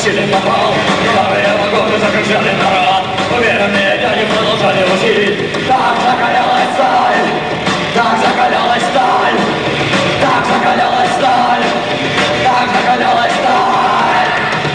тащили на пол, новые вагоны закружили народ. Уверенные дяди продолжали учить. Так закалялась сталь, так закалялась сталь, так закалялась сталь, так закалялась сталь.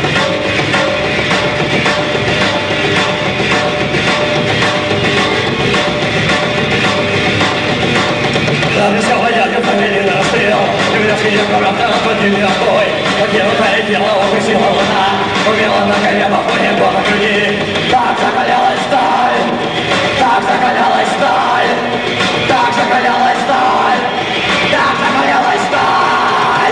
Зависела дядя, провели на расстрел, и в леске аккуратно отводили отбой. Хотела таять тело, укусила луна, умела на коне по фоне года груди. Так закалялась сталь, так закалялась сталь, так закалялась сталь, так закалялась сталь.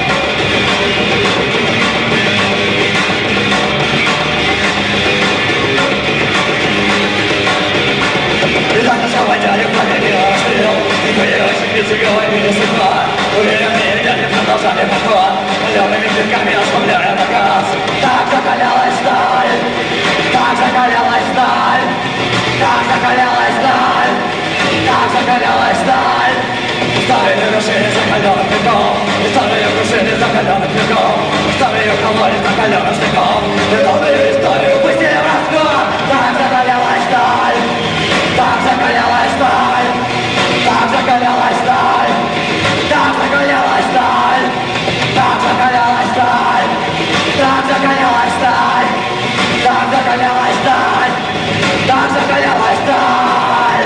И так нашего дядю провели на расстрел, и появилась убийцы говорили с утра. Уверенные дяди продолжали поход, лёгкими пинками ослабляя наказ. Так закалялась сталь, так закалялась сталь, так закалялась сталь, так закалялась сталь. Старые вершины закаленных веков, и старые вершины закаленных веков, старые колонии закаленных снегов, и новую историю пустили в расход. Так закалялась сталь, так закалялась сталь, так закалялась сталь, так закалялась сталь, так закалялась сталь, так закалялась сталь, так закалялась сталь, так закалялась сталь.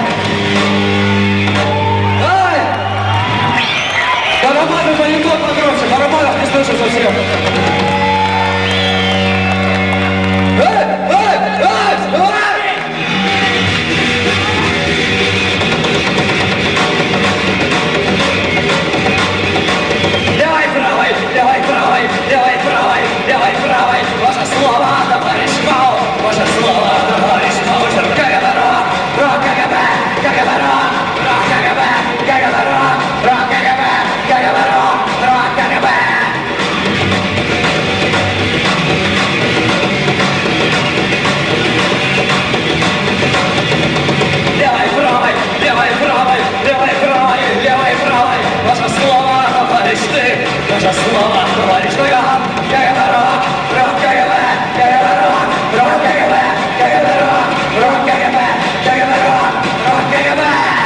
Ай! Барабаны монитор погромче, барабанов не слышу совсем. Левой, правой, левой, правой, левой, правой, левой, правой. Ваше слово, товарищ Мау, ваше слово, товарищ Маузер. КГБ, рок, КГБ, КГБ, рок, КГБ, КГБ, рок, КГБ, КГБ, рок, КГБ. Левой, правой, левой, правой, левой, правой, левой, правой. Ваше слово, товарищ ты, ваше слово, товарищ Наган. КГБ, рок, КГБ, КГБ, рок, КГБ, КГБ, рок, КГБ, КГБ, рок, КГБ.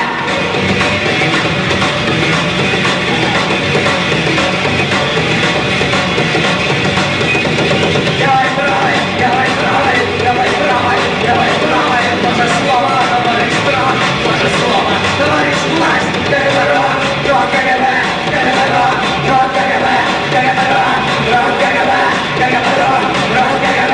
Левой, правой, левой, правой, левой, правой, левой, правой. Ваше слово, товарищ Стран, ваше слово, товарищ власть. КГБ, рок, КГБ, КГБ, рок, КГБ, КГБ, рок, КГБ, КГБ, рок, КГБ.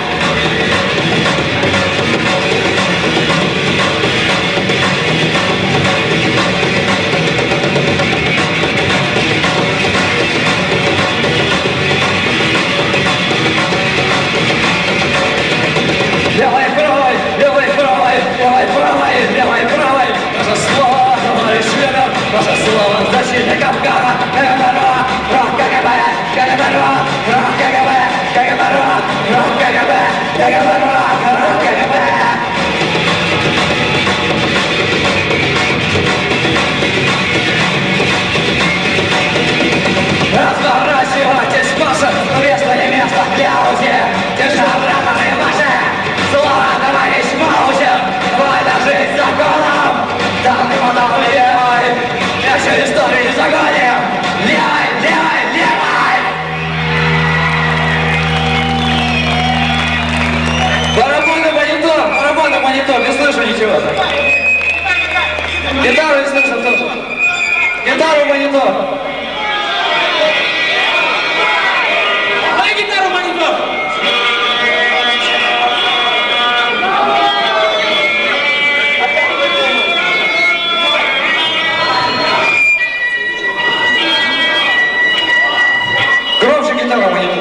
Левой, правой, левой, правой, левой, правой, левой, правой. Ваше слово, товарищ Вебер, ваше слово, защитник Афгана. КГБ, рок, КГБ, КГБ, рок, КГБ, КГБ, рок, КГБ, КГБ, рок, КГБ. Разворачивайтесь, Маша, место не место для УЗИ. Державные ваши слова, товарищ Маузер. Война жизнь законом, там и потом левой. Еще истории загоним. Левой, левой, левой. Барабанный монитор, не слышу ничего. Гитару не слышу тоже. Гитару монитор. Громче гитару монитор.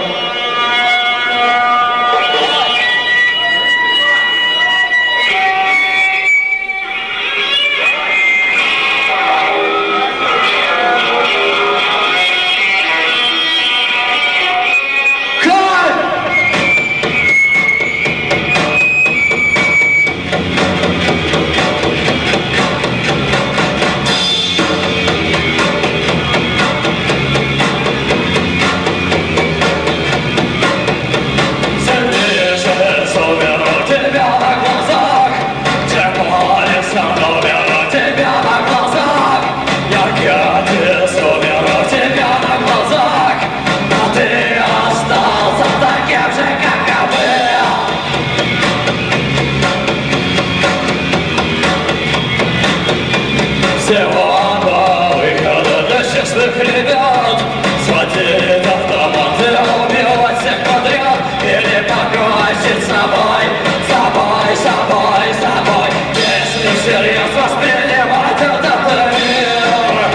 своих ребят. Сводит автоматы, убивать всех подряд. Или покончить с собой, собой, собой, собой. Если всерьез воспринимать этот мир.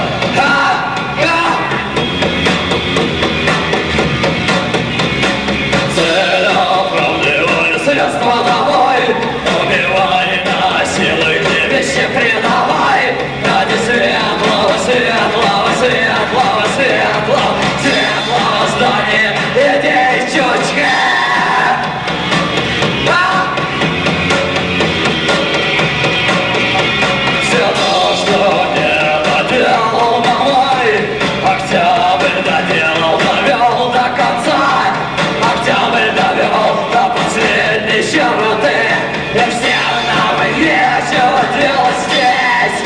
Целеуправленное средство домой. Убивай, насилуй, ты вещи предавай. Ради светлого, светлого, светлого, светлого, светлого здания идей чучка. Все то, что не доделал домой, Октябрь доделал, довел до конца. Октябрь довел до последней черты. И всем нам нечего делать здесь.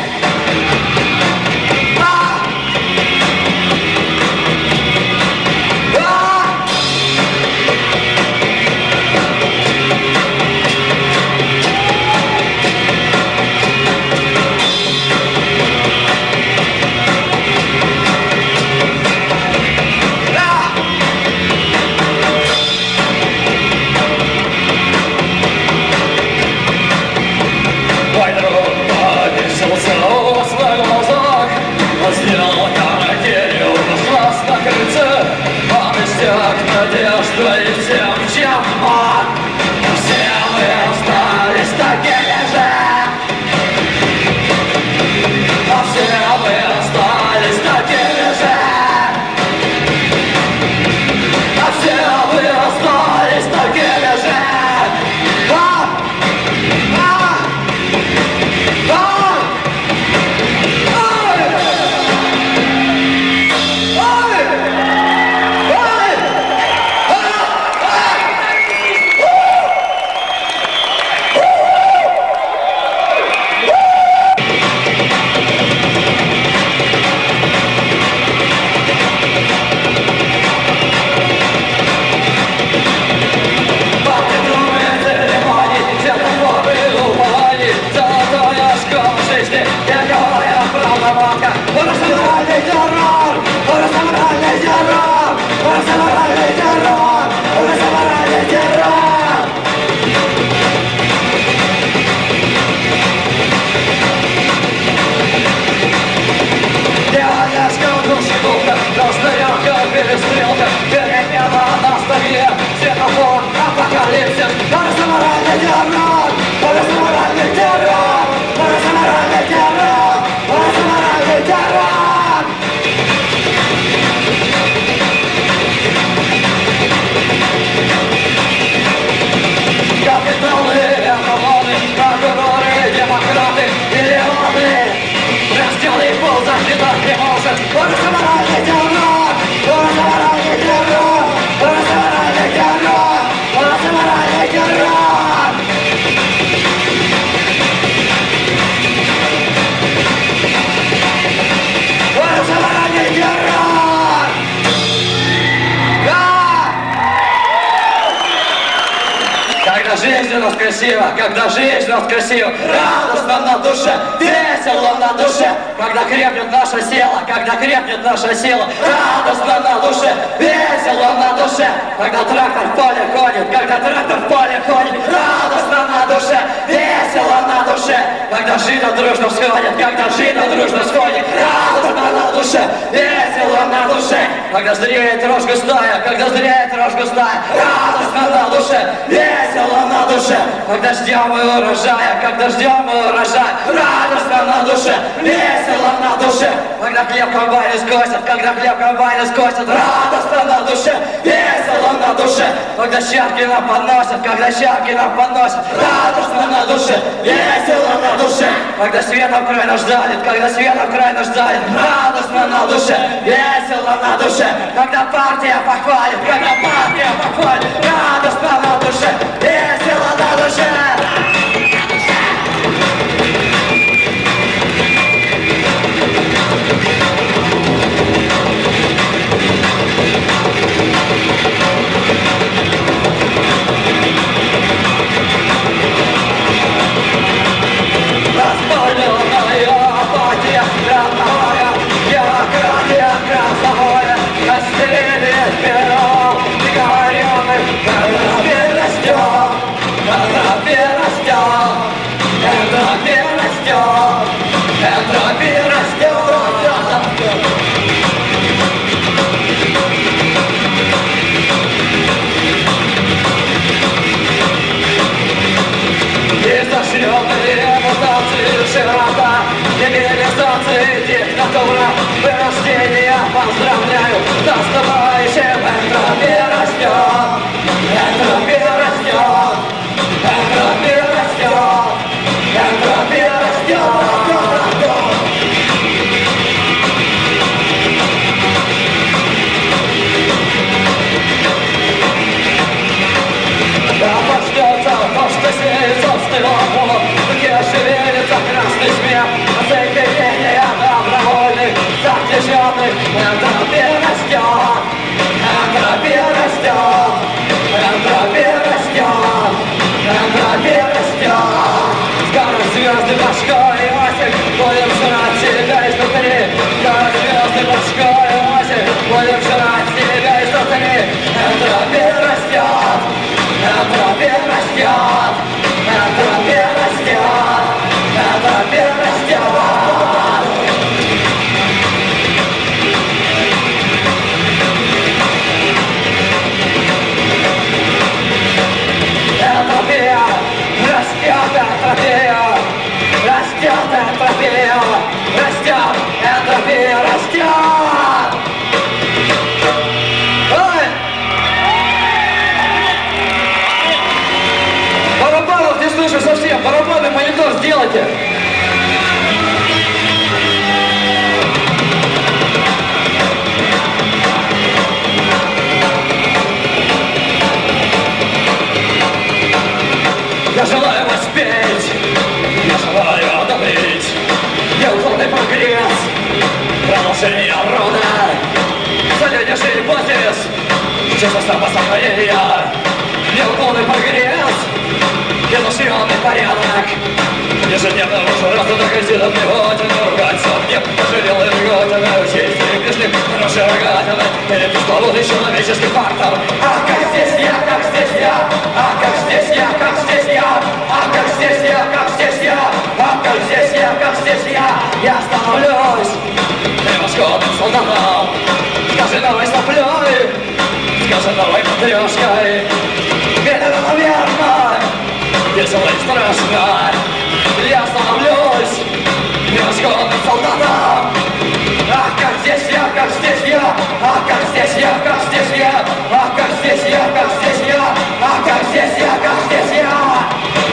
Мой друг повесился у свой глазок. Он сделал карантин, ушла на крыльце. Он истек надеждой и всем, чем мог. Все мы остались такими же. А все мы остались такими же. А все мы остались такими же. Перестрелка, перемена, ностальгия, светофор, апокалипсис. Парасаморальный террор, парасаморальный террор, парасаморальный террор, парасаморальный террор. Капиталы, экономы, прокуроры, демократы и левоты. Раздел и пол защитать не может. Парасаморальный террор, парасаморальный террор, парасаморальный террор, парасаморальный террор. Парасаморальный террор. Когда жизнь у нас красива, когда жизнь у нас красива, радостно на душе, весело на душе. Когда крепнет наша сила, когда крепнет наша сила, радостно на душе, весело на душе. Когда трактор в поле ходит, когда трактор в поле ходит, радостно на душе, весело на душе. Когда жито дружно сходит, когда жито дружно сходит, радостно на душе, весело на душе. Когда зреет рожь густая, когда зреет рожь густая, радостно на душе, весело на душе. Когда ждем мы урожая, когда ждем мы урожая, радостно на душе, весело на душе. Когда хлеб комбайны скосят, когда хлеб комбайны скосят, радостно на душе, весело на душе. Когда щепки нам подносят, когда щепки нам подносят, радостно на душе, весело на душе. Когда светом край нас ждалит, когда светом край нас ждалит, радостно на душе, весело на душе. Когда партия похвалит, когда партия похвалит, радостно на душе, весело на душе. Распаленная апатия, родная демократия, Поздравляю, наступающим энтропия растет, энтропия растет, энтропия растет, энтропия растет. Да проснется то, что сеет собственный опор, где шевелится красный смех, соединение добровольных, заключенных. Энтропия растет, энтропия растет, энтропия растет, энтропия растет. Скоро звезды башкой осень, будем жрать себя изнутри. Скоро звезды башкой осень, будем жрать себя изнутри. Энтропия растет, энтропия растет, энтропия растет, энтропия растет. Энтропия растет, энтропия растет, энтропия растет. Ой! Барабанов не слышу совсем, барабаны монитор сделайте. Я желаю воспеть, я желаю одобрить неуклонный прогресс, продолжение рода, солиднейший гипотез, чувство самосохранения, неуклонный прогресс, изощренный порядок, ежедневно уже раз доказано внимательно ругаться мне, пожалел и рготина, учесть и ближних, хороший рогатина, или пресловутый человеческий фактор. А как здесь я, как здесь я, а как здесь я, как здесь я, а как здесь я, как здесь я, а как здесь я, как здесь я становлюсь превосходным солдатом. Скажи давай соплей, скажи давай матрешкой, ведь это наверное весело и страшно. Я становлюсь превосходным солдатом. Ах, как здесь я, как здесь я, ах, как здесь я, как здесь я, ах, как здесь я, как здесь я, ах, как здесь я, как здесь я.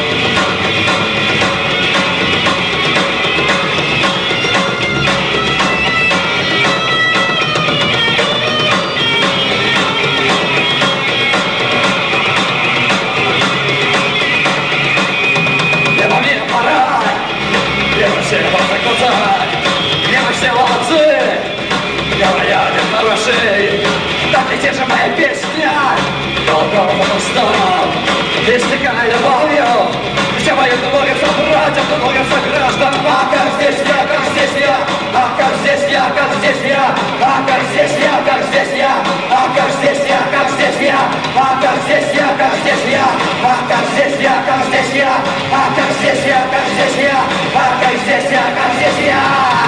Все молодцы, говорят, хорошие, так и те же моя песня, долго устал, истекая любовью, все мои любовью, собратьям, любовью, сограждан. А как здесь я, как здесь я, а как здесь я, как здесь я, а как здесь я, как здесь я, а как здесь я, как здесь я, а как здесь я, как здесь я, а как здесь я, как здесь я, а как здесь я, как здесь я, а как здесь я, как здесь я.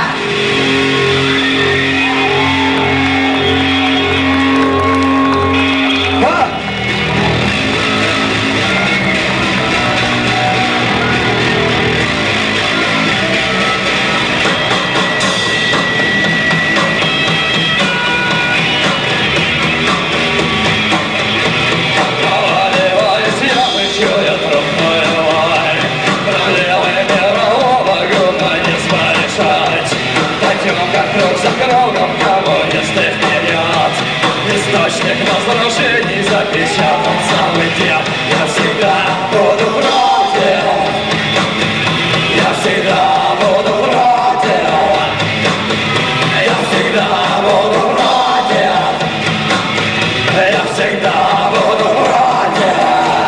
За кругом колонистых вперед, источник разрушений запечатан самый дед. Я всегда буду против, я всегда буду против, я всегда буду против, я всегда буду против.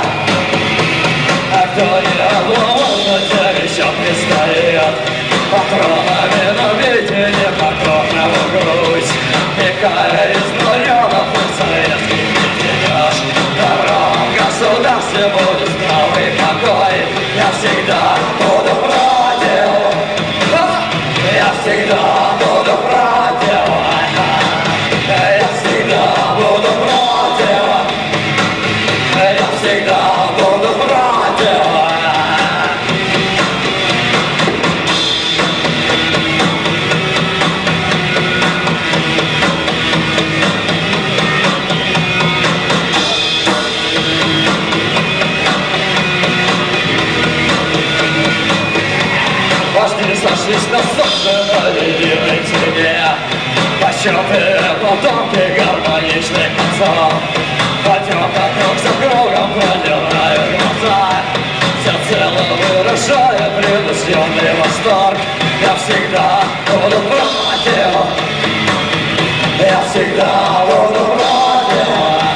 А кто не обломан, на завещат не стоит, патронами на виде не покорного грудь, пекая изнурен. потомки гармоничных концов. Пойдем как круг за кругом, проливая глаза, всецело выражая принесенный восторг. Я всегда буду против, я всегда буду против,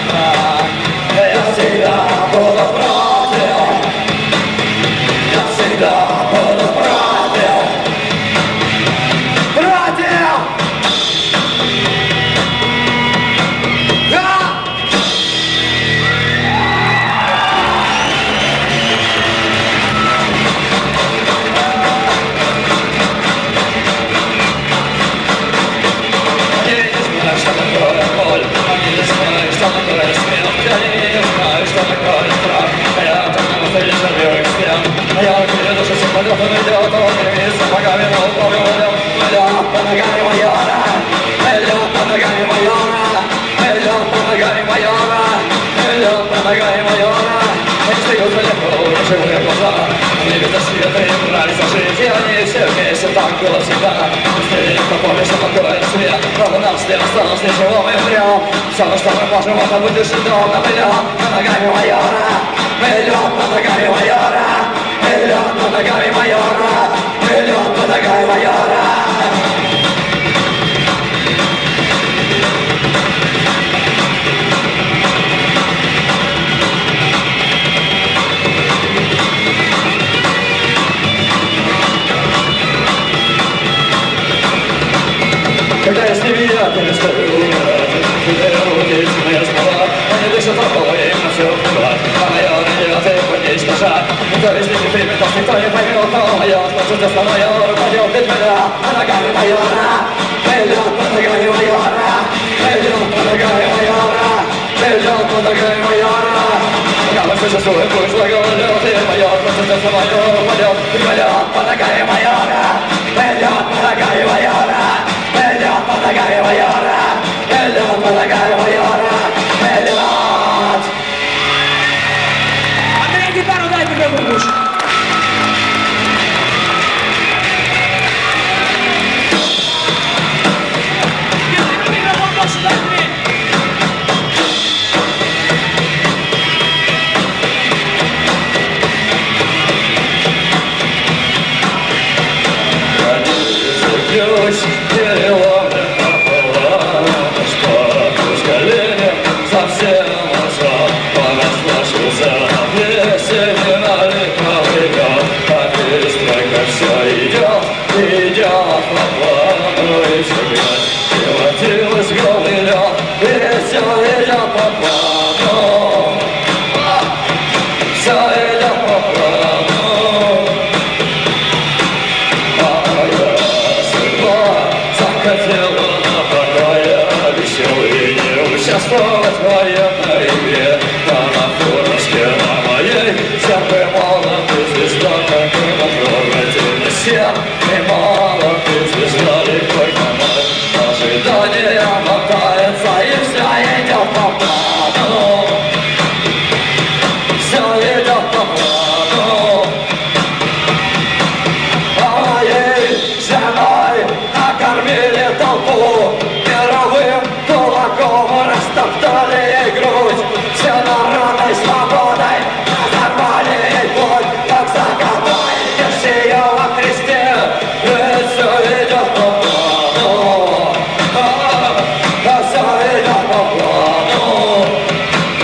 я всегда буду против, я всегда буду против, против! Они все вместе, так было всегда. Помнишь, что такое свет, но у нас не осталось ничего, мы врем. Все, что мы можем, это будет шедевр. Мы идем под ногами майора, мы идем под ногами майора, мы идем под ногами майора, мы идем под ногами майора. Когда я с ними я перестаю умирать, единственные слова, они дышат рукой, им на все плевать. А майор идет и поднись нажать. Никто из них не примет нас, никто не поймет, но майор значит, что майор пойдет ведь меня под ногами майора. Мы идем под ногами майора, мы идем под ногами майора, мы идем под ногами майора. Пока мы существуем, пусть благоволет, и майор значит, что майор пойдет ведь меня под ногами майора. Мы идем под ногами майора. Эллиот под ногами майора, Эллиот под ногами майора, Эллиот! Андрей, гитару дай тебе выпущу. Микрофон больше дай мне. Участвовать в военной игре, а на фурночке на моей всякой молодой звезда, какой потрогательный сем, и молодой звезда легкой команд. Ожидание мотается, и все идет по плану, все идет по плану. А моей женой накормили толпу мировым кулаком, растоптали ей грудь, все народной свободой разорвали ей плоть, как закопаешь ее во Христе, ведь все идет по плану, все идет по плану.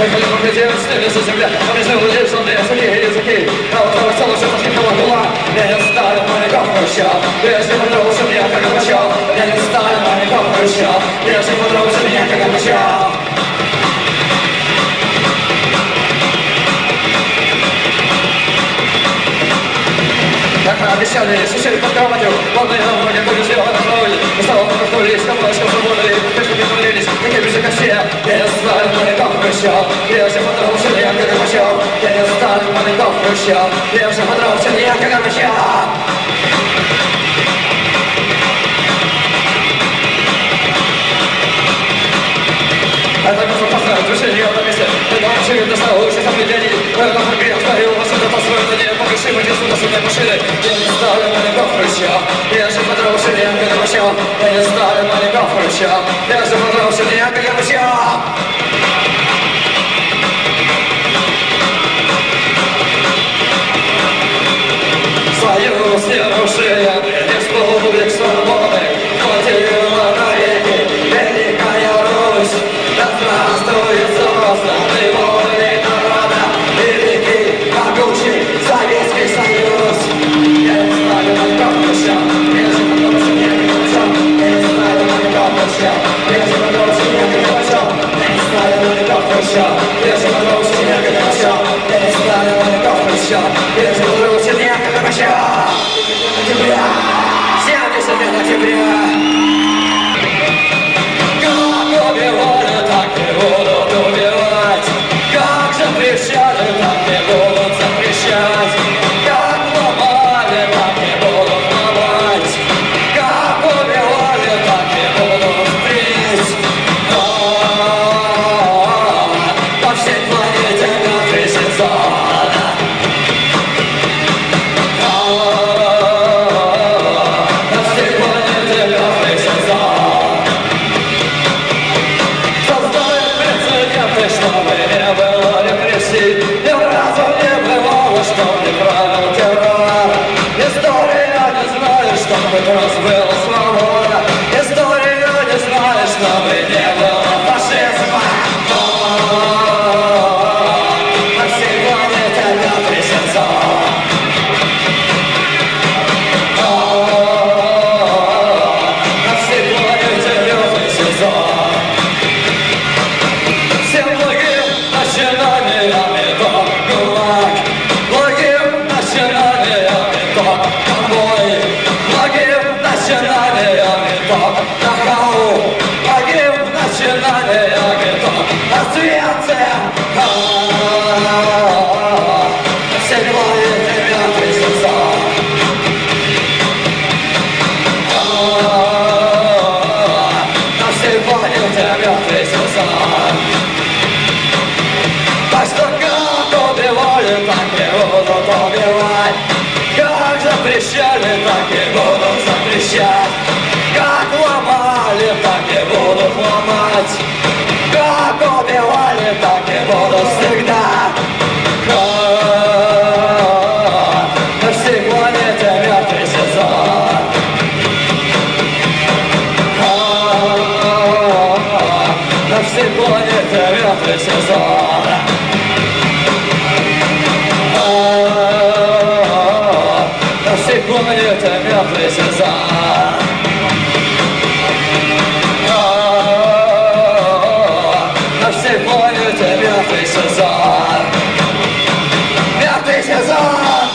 Поехали по пути, снялись земля, а между людей, что языки. А вот твой целый все пошли колокола. Я не стали маленького хруща, прежде подрался меня, как обучал. Я не стали маленького хруща, прежде подрался меня, как обучал. Как мы обещали, сидели под кроватью, волны на ноги были сделаны кровью. Мы снова покрутились, каблучком свободы, пешки притворились, как и без костей. Я не стали маленького хруща, прежде подрался меня, как обучал. Я не стали маленького хруща, прежде подрался меня, как обучал. Это безопасное движение на месте. Это очевидно, что лучше соблюдений. Это прогрев, стою, вас это построено, не покажи, мы несу на судной машины. Я не ставлю маленького хруща, я же подрался, не как обучал. Я не ставлю маленького хруща, я же подрался, не как обучал. Союз нерушимый, республик свободы, хватило навеки, великая Русь. Да здравствует созданный волей народа, великий, могучий Советский Союз. Я не знаю, маленького хруща, я же подрался, не как обучал. Я не знаю, маленького хруща, я же подрался, не как обучал. Я не знаю, маленького хруща, я же подрался, не как обучал. Я не знаю, маленького хруща, я же подрался, не как обучал. Октября, 70 октября. Как убивали, так и будут убивать. Как запрещали, так и будут запрещать. Как ломали, так и будут ломать. Как убивали, так и будут впредь. По всей планете мертвый сезон. Разбила свобода, история не знает, чтобы не было фашизма. На всей планете мертвый сезон. На всей планете мертвый сезон. Всем благим начинаниям итог ГУЛАГ, благим начинаниям итог конвой. Начинанием итог Дахау, погиб начинанием итог Освенцим. Всей планете мертвый сезон. На всей планете мертвый сезон. Так что как убивали, так и будут убивать. Как запрещали, так и будут запрещать. Как ломали, так и будут ломать. Как убивали, так и будут всегда. На всей планете мертвый сезон. На всей планете мертвый сезон. На всей планете мертвый сезон. На всей планете мертвый сезон. Мертвый сезон.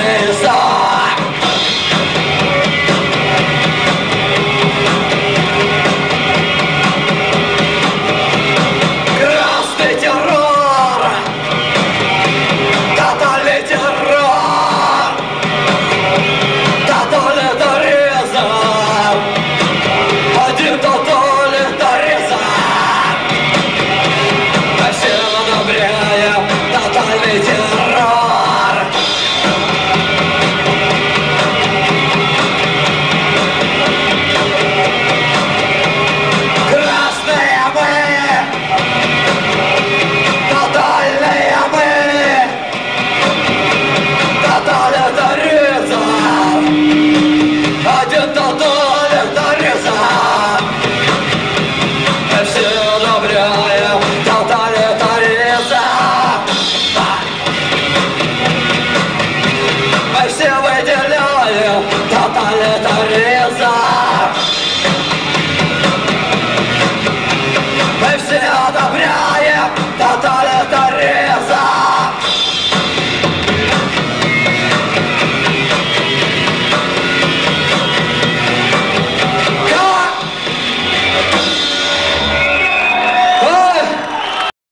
небеса.